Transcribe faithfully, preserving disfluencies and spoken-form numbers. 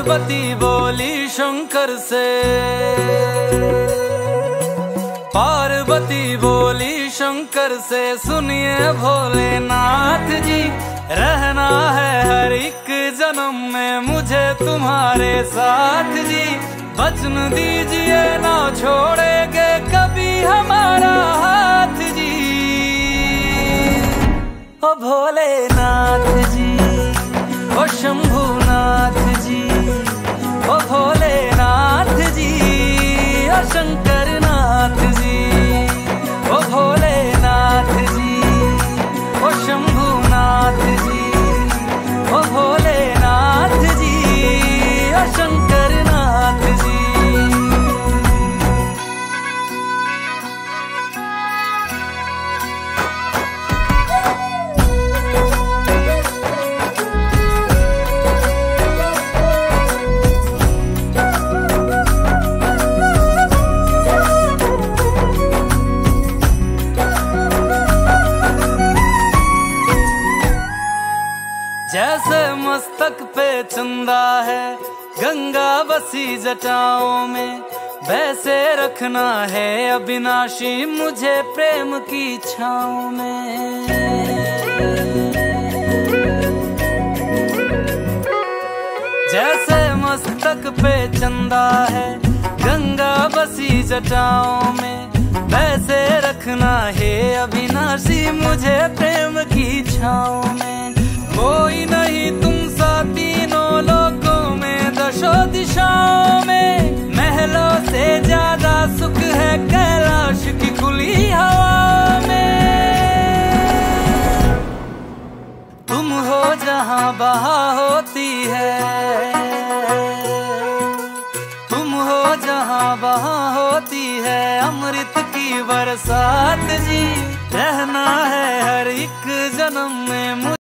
पार्वती बोली शंकर से, पार्वती बोली शंकर से, सुनिए भोलेनाथ जी, रहना है हर एक जन्म में मुझे तुम्हारे साथ जी। वचन दीजिए ना छोड़ेंगे कभी हमारा हाथ जी। ओ भोलेनाथ जी, ओ शंभुनाथ जी, ओ भोलेनाथ जी, ओ शंकरनाथ जी, ओ भोलेनाथ जी, ओ शंभुनाथ जी, ओ भोलेनाथ जी, ओ शंकरनाथ जी। जैसे मस्तक पे चंदा है गंगा बसी जटाओं में, वैसे रखना है अविनाशी मुझे प्रेम की छाँव में। जैसे मस्तक पे चंदा है गंगा बसी जटाओं में, वैसे रखना है अविनाशी मुझे प्रेम की छाँव में। कोई नहीं तुम सा तीनों लोकों में, दशों दिशाओं में, महलों से ज्यादा सुख है कैलाश की खुली हवा में। तुम हो जहां बहार होती है, तुम हो जहां बहार होती है अमृत की बरसात जी। रहना है हर एक जन्म में